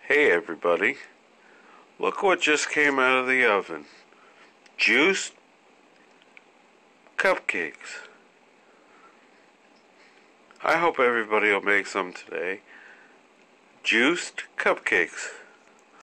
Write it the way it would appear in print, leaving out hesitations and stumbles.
Hey everybody, look what just came out of the oven. Juiced cupcakes. I hope everybody will make some today. Juiced cupcakes.